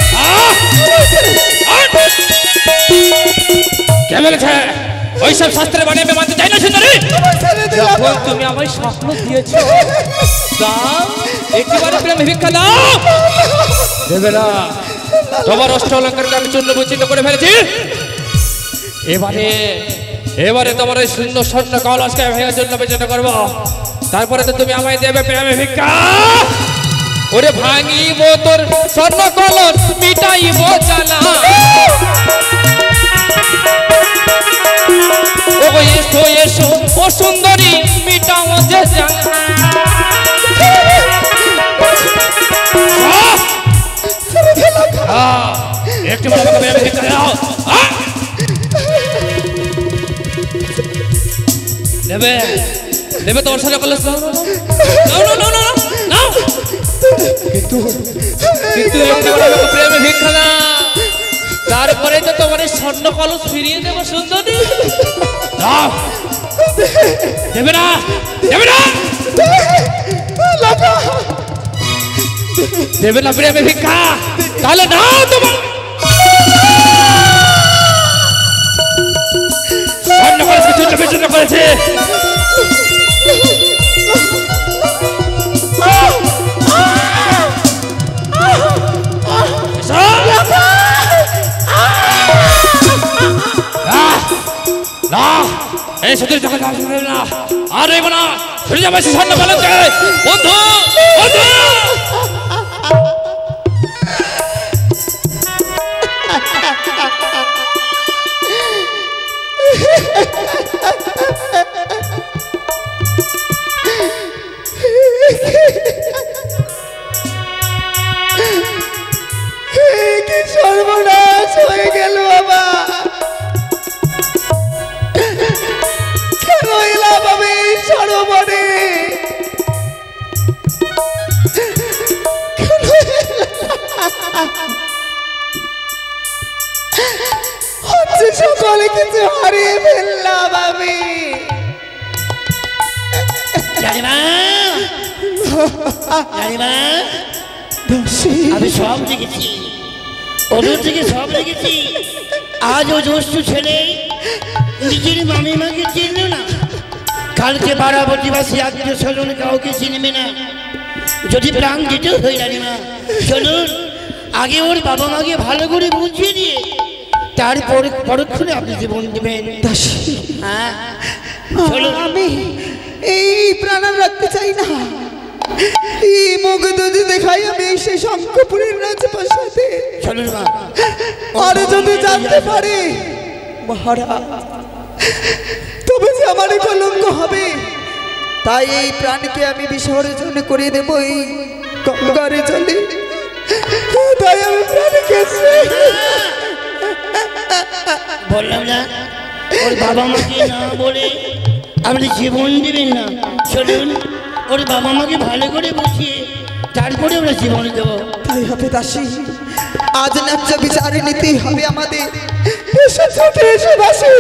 কে বলেছে ওইসব শাস্ত্রের বাণী আমি মানতে চাই না সুন্দরী। যখন তুমি আমায় স্বপ্ন দিয়েছো দাও একবারে প্রেম ভিক্ষা দাও। দেবে না, তোমার অষ্ট অলঙ্কারকে আমি চূর্ণ বিচ্ছিন্ন করে ফেলেছি। এবারে তোমার ওই সুন্দর স্বর্ণ কলসকে ভেঙে চূর্ণ বিচ্ছিন্ন করবো। তারপরে তো তুমি আমায় দেবে প্রেমে ভিক্ষা। ওরে ভাঙিব তোর স্বর্ণ কলস মিটাইব জ্বালা। ও এসো এসো ও সুন্দরী মিটাও যে জ্বালা। একটু নেবে নেবে তোমার সাথে কলেজ কিন্তু প্রেমে ভিক্ষা না, তারপরে তো তোমার স্বর্ণ কলস ফিরিয়ে দেবো সুন্দরী। দেবে না দেবে না দেবে না প্রেমে ভিক্ষা, তাহলে না তোমার স্বর্ণ কলসকে চূর্ণ বিচ্ছিন্ন করেছে। এই সুন্দরী যখন না আর রইব না, ফিরে যাবে স্বর্ণ কলসকে। বন্ধু বন্ধু কি সর্বনাশ হয়ে গেল বাবা। কেন এলাম আমি এই সরোবরে? হচ্ছে সকলে কিছু হারিয়ে ফেললাম আমি। আমি সব দেখেছি, ওদের থেকে সব দেখেছি। আজ ও দুষ্ট ছেলে নিজের মামিমাকে চিনল না, কালকে বারাবতীবাসী আত্মীয় স্বজন কাউকে চিনবে না। যদি প্রাণ দিতেও হয়ে রানীমা চলুন, আগে ওর বাবা মাকে ভালো করে বুঝিয়ে দিয়ে তারপর পরক্ষণে আপনি জীবন দেবেন। হ্যাঁ চলুন। আমি এই প্রাণ রাখতে চাই না। এই মুখ যদি দেখাই আমি সেই শঙ্করপুরের রাজপ্রাসাদে। চলুন মা। আর যদি জানতে পারে মহারাজ তবে যে আমার কলঙ্ক হবে, তাই এই প্রাণকে আমি বিসর্জন করে দেব এই গঙ্গারে জলে। তাই আমি প্রাণকে বললাম না ওর বাবা মাকে না বলে আপনি জীবন দেবেন না। চলুন, ওর বাবা মাকে ভালো করে বুঝিয়ে তারপরে আমরা জীবন দেবো। তাই হবে দাসী, আজ ন্যায্য বিচার নিতেই হবে আমাদের। এসো ছুটে এসো দাসী।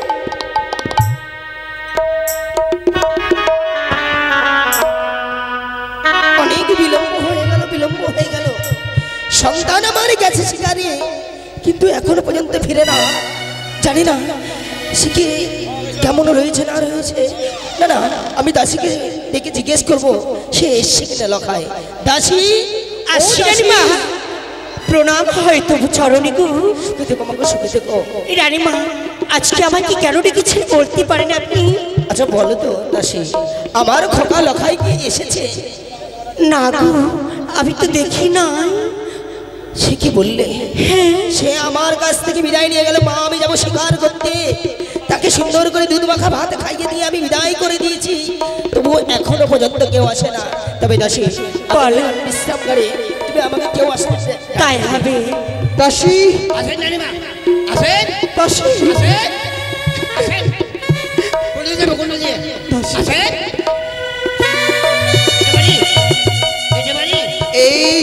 অনেক বিলম্ব হয়ে গেল। সন্তান আমার গেছে শিকারে, কিন্তু এখনো পর্যন্ত ফিরে না। জানি না সে কি কেমন রয়েছে না রয়েছে। না না, আমি দাসীকে ডেকে জিজ্ঞেস করবো সে এসছে কিনা লখায়। দাসী রানীমা প্রণাম হয় তবু চরণে গো। সুখে থেকো মাগো, সুখে থেকো। রানীমা আজকে আমাকে কেন ডেকেছেন বলতে পারেন আপনি? আচ্ছা বলো তো দাসী, আমার খোকা লখাই কি এসেছে? না গো, আমি তো দেখি নাই। সে কি বললে? সে আমার কাছ থেকে বিদায় নিয়ে গেল। মা আমি যাবো শিকার করতে, তাকে সুন্দর করে দুধ মাখা ভাত খাইয়ে দিয়ে আমি বিদায় করে দিয়েছি, তবু এখনো পর্যন্ত কেউ আসে না। তবে দাসী বিশ্রাম করে, তুমি আমাকে কেউ আসে না। তাই হবে। দাসী আসেন রানীমা, আসেন দাসী আসেন আসেন। কোন যাবো কোন দিয়ে আসেন।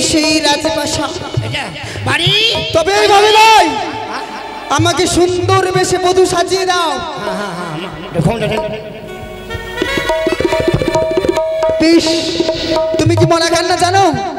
সেই রাজপ্রাসাদ। এটা বাড়ি। তবে এইভাবে নয়, আমাকে সুন্দর বেশে বধূ সাজিয়ে দাও। দেখুন বেশ, তুমি কি মরা কান্না জানো?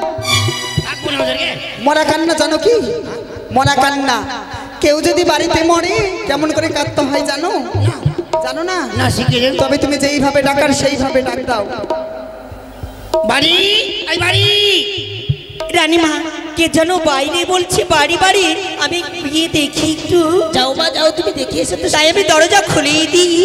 মরা কান্না জানো কি? মরা কান্না কেউ যদি বাড়িতে মরে কেমন করে কাঁদতে হয় জানো? জানো না? না শিখে। তবে তুমি যেইভাবে ডাকার সেইভাবে ডাক দাও। বাড়ি, এই বাড়ি। রানীমা, কে যেন বাইরে বলছে বাড়ি বাড়ি। আমি গিয়ে দেখি একটু। যাও মা যাও, তুমি দেখে এসে তো। তাই আমি দরজা খুলেই দিই।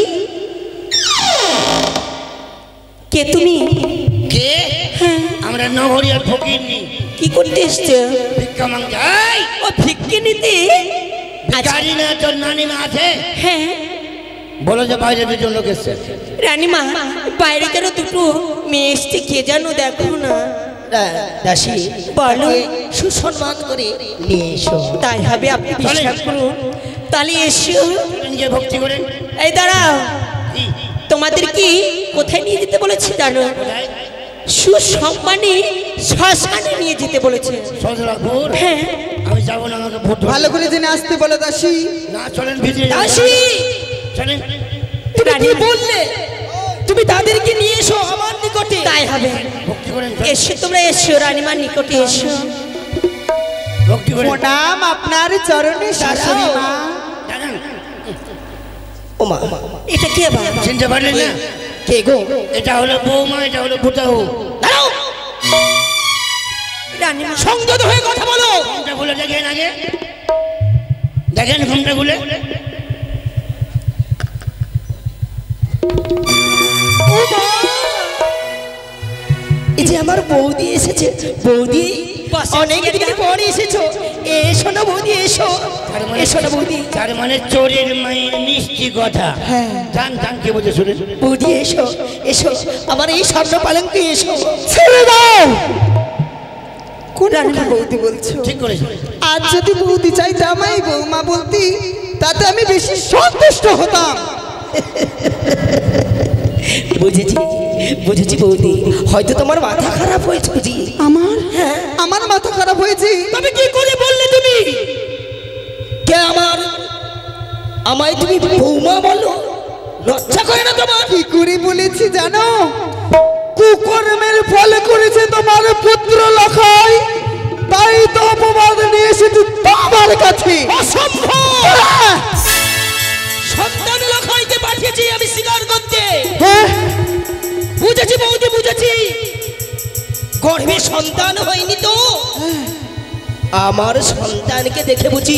কে তুমি? কে? আমরা নহরিয়ার ফকিরনি। কি করতে এসছো? ভিক্ষা মাংতে। ও ভিক্ষে নিতে? গাড়ি না তোর নানিমা আছে? হ্যাঁ। বলো যে বাইরে দুজন লোক এসছে। রানীমা, বাইরে যেন দুটো মেয়ে এসছে, কে যেন দেখো না। দাসী বলো। সুসম্মান করে নিয়ে এসো। তাই হবে, আপনি বিশ্বাস করুন। তাহলে এসো। নিজে ভক্তি করে। এই দাঁড়াও, তোমাদের কি কোথায় নিয়ে যেতে বলেছি জানো? সুসম্মানে শ্মশানে নিয়ে যেতে বলেছে। সজরাপুর? হ্যাঁ। আমি যাবো না, আমাকে ভোট ভালো করে জেনে আসতে বলো দাসী। না চলেন ভিতরে। দাসী, চলেন। তুমি কি বললে? তুমি তাদেরকে নিয়ে এসো আমার নিকটে। তাই হবে। ভক্তি করেন। এসো, তোমরা এসো, রানীমার নিকটে এসো। ভক্তি করেন। প্রণাম আপনার চরণে শাশুড়ি মা। জানেন ও মা, এটা কে বাবা? চিনতে পারলেন না? কে গো? এটা হলো বৌমা, এটা হলো ভূতাহু। দাঁড়াও, রানীমা, সংযত হয়ে কথা বলো। ঘুমটা খুলে দেখেন আগে, দেখেন ঘুমটা খুলে। এই যে আমার বৌদি এসেছে। বৌদি, অনেক দিন পরে এসেছো। এসো না বৌদি, এসো। এসো না বৌদি। তার মানে চোরের মায়ের মিষ্টি কথা। জান জান কে বলছে শুনে। বৌদি এসো, এসো আমার এই স্বর্ণ পালঙ্কে এসো। ছেড়ে দাও। কোন রানীমা বৌদি বলছো? ঠিক করেছো। আজ যদি বৌদি চাইতে আমায় বৌমা বলতি, তাতে আমি বেশি সন্তুষ্ট হতাম। বুঝেছি, বুঝেছি বৌদি, হয়তো তোমার মাথা খারাপ হয়েছে বুঝি। আমার আমার মাথা খারাপ হয়েছে। তবে কি করে বললে তুমি? কে আমায় তুমি বৌমা বলো? লজ্জা করে না তোমার? কি করে বলেছি জানো? কুকর্মের ফল করেছে তোমার পুত্র লখাই, তাই তো অপবাদ নিয়ে এসেছি তোমার কাছে। অসম্ভব! সন্তান লখাইকে পাঠিয়েছি আমি স্বীকার করতে। হ্যাঁ, বুঝেছি বৌদি, বুঝেছি। গর্ভে সন্তান হয়নি তো? আমার সন্তানকে দেখে বুঝি।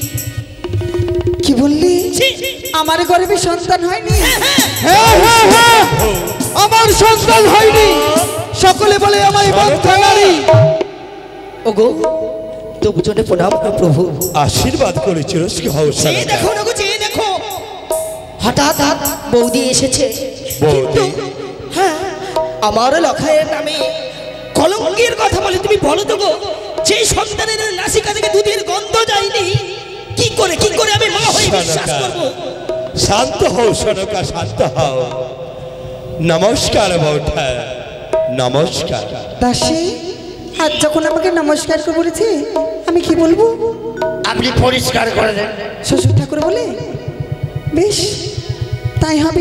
কি বললি? ছি! আমার গর্ভে সন্তান হয়নি? হ্যাঁ হ্যাঁ হ্যাঁ, আমার সন্তান হয়নি। সকলে বলে আমায় বদ্ধ নারী। ওগো, তবু জনে প্রণাম প্রভু। আশীর্বাদ করেছিল চেয়ে দেখো না গো, চেয়ে দেখো। হঠাৎ বৌদি এসেছে, কিন্তু হ্যাঁ, আমার লখাইয়ের নামে কলঙ্কের কথা বলে। তুমি বলো তো গো, যে সন্তানের নাসিকা থেকে দুধের গন্ধ যায়নি, কি করে আমি মা হয়ে বিশ্বাস করবো? শান্ত হও সনকা, শান্ত হও। নমস্কার বৌঠা, নমস্কার। দাসী, আজ যখন আমাকে নমস্কার করে বলেছে, আমি কি বলবো? আপনি পরিষ্কার করে দেন। শ্বশুর ঠাকুর বলে বেশ, তাই হবে।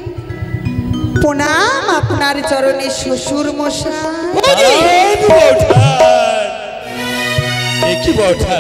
প্রণাম আপনার চরণে শ্বশুর মশাই। একই বৌঠা,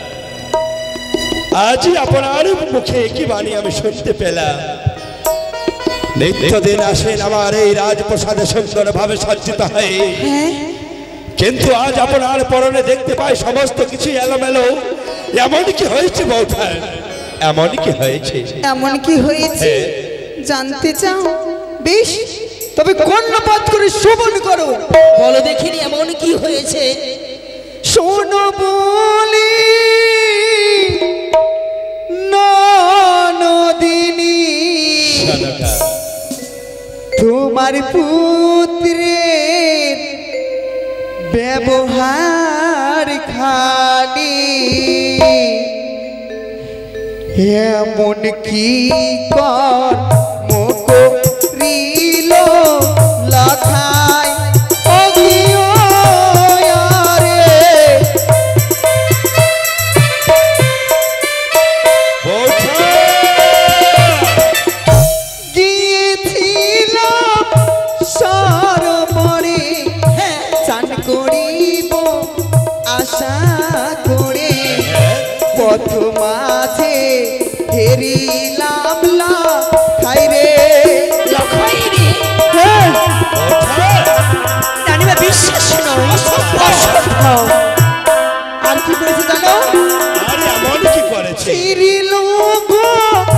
আজই আপনার মুখে একই বাণী আমি শুনতে পেলাম। নিত্যদিন আসেন আমার এই রাজপ্রসাদে সুন্দর ভাবে সজ্জিত হয়ে, হ্যাঁ, কিন্তু আজ আপনার পরনে দেখতে পাই সমস্ত কিছু এলোমেলো। এমন কি হয়েছে বৌঠা? এমন কি হয়েছে? এমন কি হয়েছে জানতে চাও? বেশ, তবে কর্ণপাত করে শ্রবণ করো। বলো দেখিনি এমন কি হয়েছে। শোনো বলি নদিনী, তোমার পুত্রের ব্যবহার খালি এমন কি কর্ম করিল লখাই অগিয়ারে। পথ মাঝে হেরিলাম লখাই রে। লখাই রে? হ্যাঁ, রানীমা বিশ্বাস নয়, অসভ্য। আর কি করেছে জানো? আরে এমন কি করেছে? ছিড়িল গো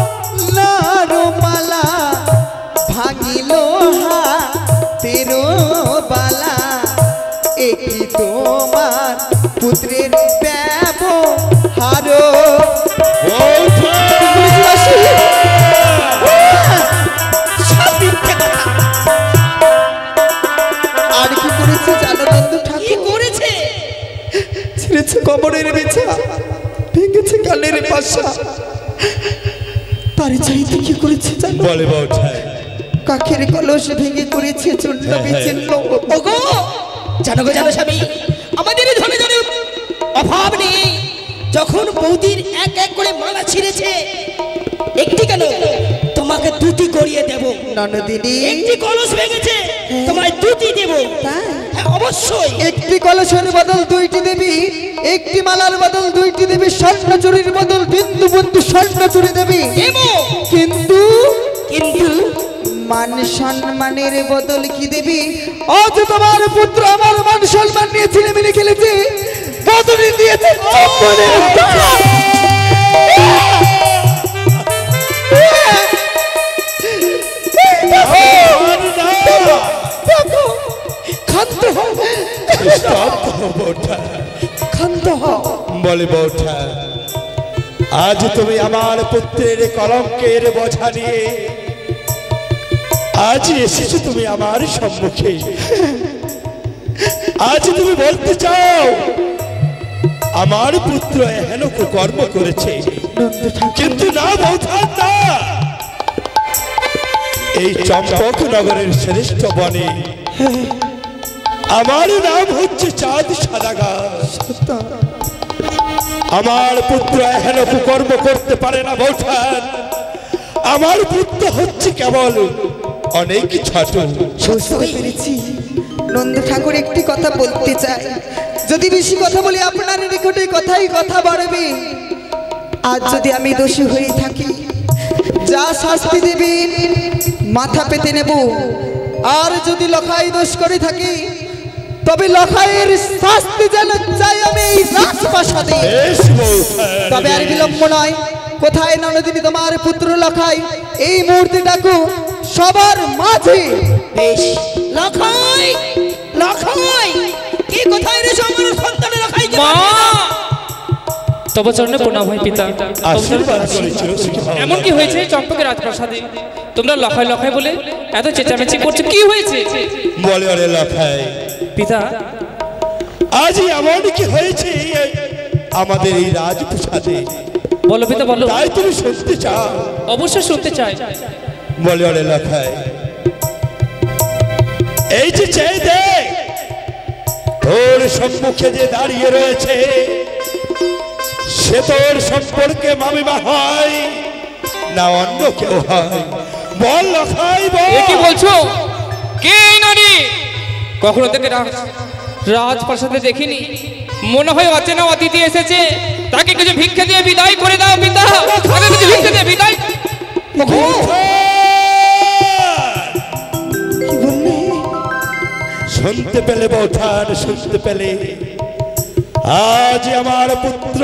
মালা, ভাঙিল হাতের বালা, একই তোমার পুত্রের ব্যবহার। আর কি করেছে জানো বন্ধু কি ঠাকুর? করেছে? ছিঁড়েছে কবরের বিছা, ভেঙেছে কানের পাশা। তার চাইতে কি করেছে জানো? বলে বৌঠান। কাকের কলস ভেঙে করেছে চূর্ণ বিচ্ছিন্ন। ওগো জানো গো, জানো স্বামী, আমাদের ধনে ধনে অভাব নেই। যখন বৌদির এক এক করে মালা ছিঁড়েছে, একটি কেন তোমাকে দুটি করিয়ে দেব। ননদিনী, একটি কলস ভেঙেছে, তোমায় দুটি দেব। হ্যাঁ, অবশ্যই। একটি কলসের বদল দুইটি দেবী, একটি মালার বদল দুইটি দেবী, স্বর্ণ চুরির বদল বিন্দু বিন্দু স্বর্ণ চুরি দেবী। দেব, কিন্তু কিন্তু মান সম্মানের বদল কি দেবী? আজ তোমার পুত্র আমার মান সম্মান নিয়ে ছেলেমেলে খেলেছে, বদলে দিয়েছে চম্বনের তালা। ক্ষান্ত হও, ক্ষান্ত হও। বলে বৌঠান, আজ তুমি আমার পুত্রের কলঙ্কের বোঝা নিয়ে আজ এসেছো তুমি আমার সম্মুখে। আজ তুমি বলতে চাও আমার পুত্র এহেন কর্ম করেছে, কিন্তু না বৌঠান না। এই চম্পক নগরের শ্রেষ্ঠ বনে আমার নাম হচ্ছে চাঁদ সাদাগাছ। আমার পুত্র এহেন কর্ম করতে পারে না বৌঠান। আমার পুত্র হচ্ছে কেবল অনেক ছোট। বুঝতে পেরেছি। নন্দ ঠাকুর একটি কথা বলতে চাই, যদি বেশি কথা বলি আপনার নিকটে কথাই কথা বাড়বে। আজ যদি আমি দোষী হয়ে থাকি, যা শাস্তি দেবেন মাথা পেতে নেব। আর যদি লখাই দোষ করে থাকি, তবে লখাইয়ের শাস্তি যেন চাই আমি এই রাজপ্রাসাদে। তবে আর বিলম্ব নয়, কোথায় ননদিনী তোমার পুত্র লখাই? এই মুহূর্তে ডাকো সবার মাঝে। বেশ। লখাই, লখাই, কি কোথায় রে আমার সন্তানের লখাই? মা, তব চরণে প্রণাম হয় পিতা। আশীর্বাদ করেছিল। এমন কি হয়েছে চম্পকের রাজপ্রাসাদে? তোমরা লখাই লখাই বলে এত চেঁচামেচি করছো, কি হয়েছে? বলে ওরে লখাই, পিতা আজ এমন কি হয়েছে আমাদের এই রাজপ্রাসাদে? বলো পিতা, বলো। তাই তুমি শুনতে চাও? অবশ্যই শুনতে চাই। বলে ওরে লখাই, এই যে চেয়ে দেখ, তোর সম্মুখে যে দাঁড়িয়ে রয়েছে সে তোর সম্পর্কে মামিমা হয় না অন্য কেউ হয়? বল লখাই, বল। এ কি বলছো? কে এই নারী? কখনো থেকে রাজপ্রাসাদে দেখিনি, মনে হয় অচেনা অতিথি এসেছে। তাকে কিছু ভিক্ষা দিয়ে বিদায় করে দাও পিতা, তাকে কিছু ভিক্ষা দিয়ে বিদায়। শুনতে পেলে বৌঠান, শুনতে পেলে? আজ আমার পুত্র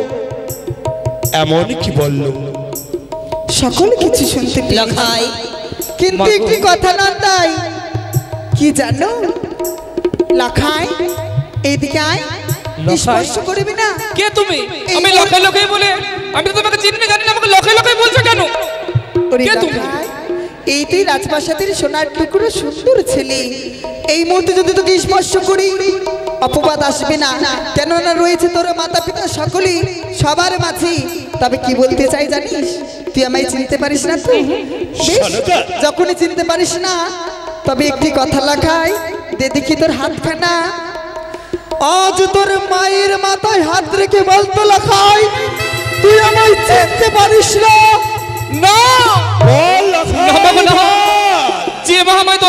এমন কি বলল? সকল কিছু শুনতে পেলাম, লখাই, কিন্তু একটি কথা না তাই কি জানো? লখাই, এইদিকে আয়। স্পর্শ করবি না। কে তুমি? আমি লখাই লখাই বলে, আমি তো তোমাকে চিনি না, জানি না, আমাকে লখাই লখাই বলছো কেন? ওরে কে তুমি? লখাই, এই তুই রাজপ্রাসাদের সোনার টুকরো সুন্দর ছেলে। এই মুহূর্তে যদি তোকে স্পর্শ করি অপবাদ আসবে না, কেননা রয়েছে তোর মাতা পিতা সকলেই সবার মাঝে। তবে কি বলতে চাই জানিস? তুই আমায় চিনতে পারিস না তো? বেশ, যখনই চিনতে পারিস না, তবে একটি কথা লাগাই দে দেখি তোর হাতখানা। আজ তোর মায়ের মাথায় হাত রেখে বলতো লখাই, তুই আমায় চিনতে পারিস না? না, বল লখাই, না বাবা, না। বল। যে মা আমায়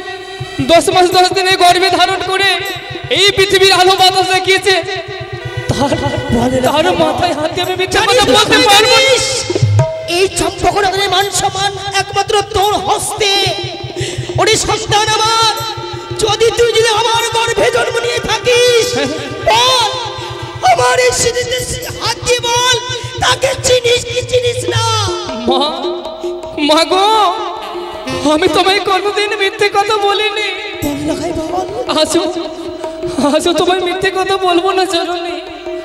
10 মাস 10 দিনে গর্ভে ধারণ করে এই পৃথিবীর আলো বাতাস দেখিয়েছে, তার মাথায় হাত দিয়ে আমি মিথ্যে কথা বলতে পারবো না। এই চম্পকনগরের মান সম্মান একমাত্র তোর হস্তে। ওরে সন্তান আমার, যদি তুই আমার গর্ভে জন্ম নিয়ে থাকিস, বল আমার এই সিঁড়িতে হাত দিয়ে বল, তাকে চিনিস কি চিনিস না? মা গো, আমি তোমায় কোনোদিন মিথ্যে কথা বলিনি। আজও তোমায় মিথ্যে কথা বলবো না জননী।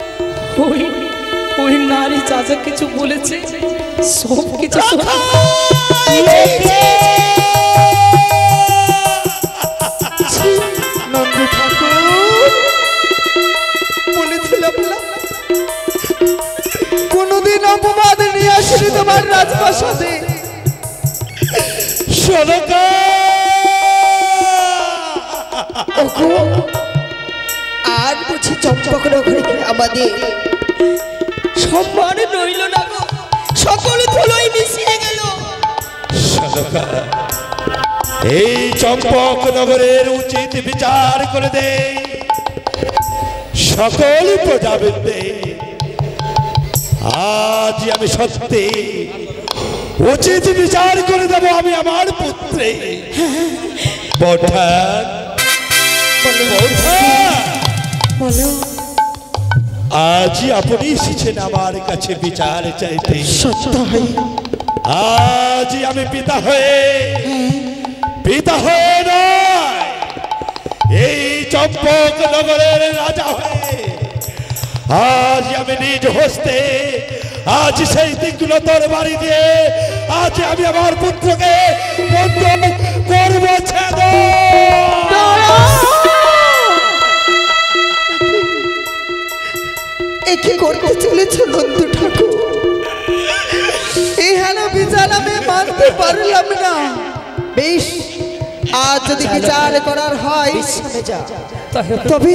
ওই নারী যা যা কিছু বলেছে সব কিছু নন্দী ঠাকুর বলেছিলাম না কোনদিন অপবাদ নিয়ে আসিনি তোমার রাজপ্রাসাদে। আর বুঝি চম্পকনগরে আমাদের সম্মান রইল না গো, সকল ধুলোই মিশিয়ে গেল। এই চম্পকনগরের উচিত বিচার করে দে সকল প্রজাবৃন্দে। আজ আমি সত্যি উচিত বিচার করে দেব আমি আমার পুত্রে। বৌঠান, আজ আপনি এসেছেন আমার কাছে বিচার চাইতে। আজ আমি পিতা হয়ে নয়, এই চম্পকনগরের রাজা হয়ে আজ আমি নিজ হস্তে আজ সেই দিকগুলো তোর বাড়ি দিয়ে আজ আমি আমার পুত্রকে বন্ধ করব। কি করতে চলেছ নন্দী ঠাকুর? এই হেন বিচার আমি মানতে পারলাম না। বেশ, আজ যদি বিচার করার হয় তবে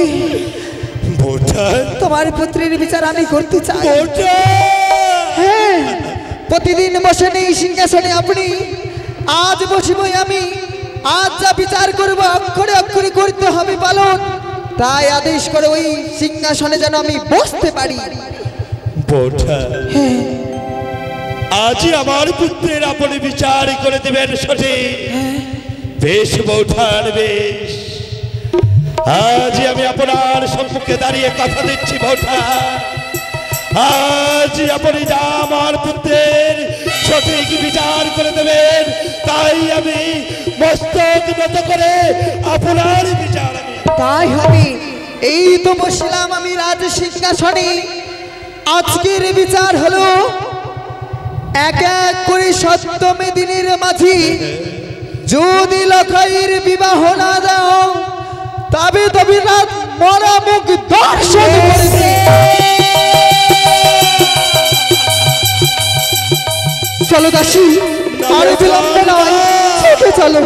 তোমার পুত্রের বিচার আমি করতে চাই। হ্যাঁ, প্রতিদিন বসে নেই সিংহাসনে আপনি, আজ বসিবই আমি। আজ যা বিচার করবো অক্ষরে অক্ষরে করতে হবে পালন। তাই আদেশ করে ওই সিংহাসনে যেন আমি বসতে পারি। আজ আমার পুত্রের আপনি বিচার করে দেবেন সঠিক। বেশ বৌঠান, বেশ। আজ আমি আপনার সম্মুখে দাঁড়িয়ে কথা দিচ্ছি বৌঠান, আজ আপনি যা আমার পুত্রের সঠিক বিচার করে দেবেন তাই আমি মস্তক নত করে আপনার বিচার তাই হবে। এই তো বসলাম আমি রাজ সিংহাসনে। আজকের বিচার হলো এক এক করে সপ্তমী দিনের মাঝি যদি লখাইয়ের বিবাহ না দাও তবে তবে রাত মরা মুখ দর্শন করবে। চলো দাসী, আর বিলম্ব নয়, চলো।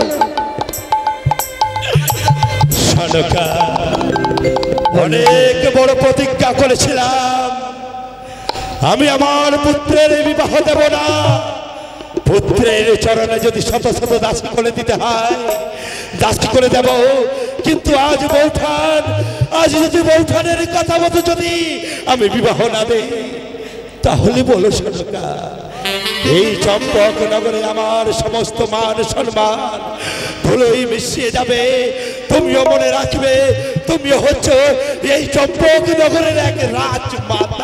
অনেক বড় প্রতিজ্ঞা করেছিলাম আমি আমার পুত্রের বিবাহ দেব না। পুত্রের চরণে যদি শত শত দাসী করে দিতে হয় দাসী করে দেব, কিন্তু আজ বৌঠান, আজ যদি বৌঠানের কথা মতো যদি আমি বিবাহ না দেই তাহলে বলো সনকা, এই চম্পকনগরে আমার সমস্ত মান সম্মান ধুলোই মিশিয়ে যাবে। তুমিও মনে রাখবে, তুমিও হচ্ছ এই চম্পকনগরের এক রাজমাতা।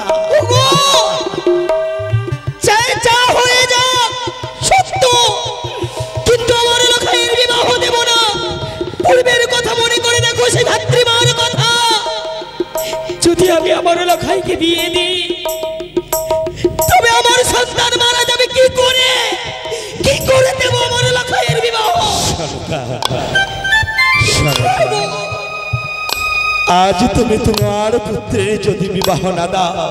যা হয়ে যাক সত্য, কিন্তু আমার লখাইয়ের বিবাহ দেব না। পূর্বের কথা মনে করে দেখো, সে ধাত্রীমার কথা। যদি আমি আমার লখাইকে বিয়ে দিই তবে আমার সন্তান মারা যাবে কি করে? কি করে দেব আমার লখাইয়ের বিবাহ? আজ তুমি তোমার পুত্রের যদি বিবাহ না দাও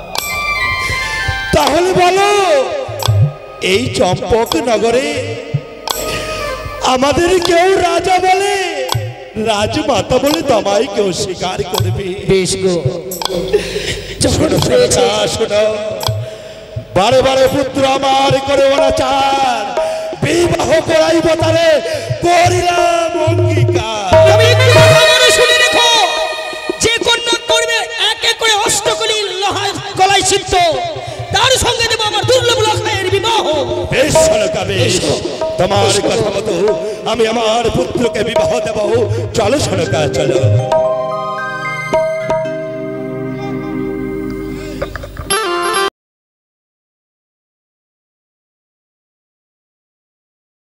তাহলে বলো এই চম্পকনগরে আমাদের কেউ রাজা বলে, রাজমাতা বলে তোমায় কেউ স্বীকার করবে? বেশ গো, শোনো শোনো, বারে বারে পুত্র আমার করে অনাচার, বিবাহ করাইব তারে করিলাম অঙ্গীকার। তুমি শুনে রেখো, যে কন্যা করবে এক এক করে অষ্টকলি তার সঙ্গে দেব আমার দুর্লভ লখাইয়ের বিবাহ। বেশ সনকা বেশ, তোমার কথা মতো আমি আমার পুত্রকে বিবাহ দেব। চলো সনকা চলো।